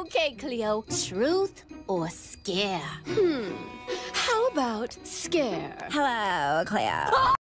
Okay, Cleo. Truth or scare? How about scare? Hello, Cleo.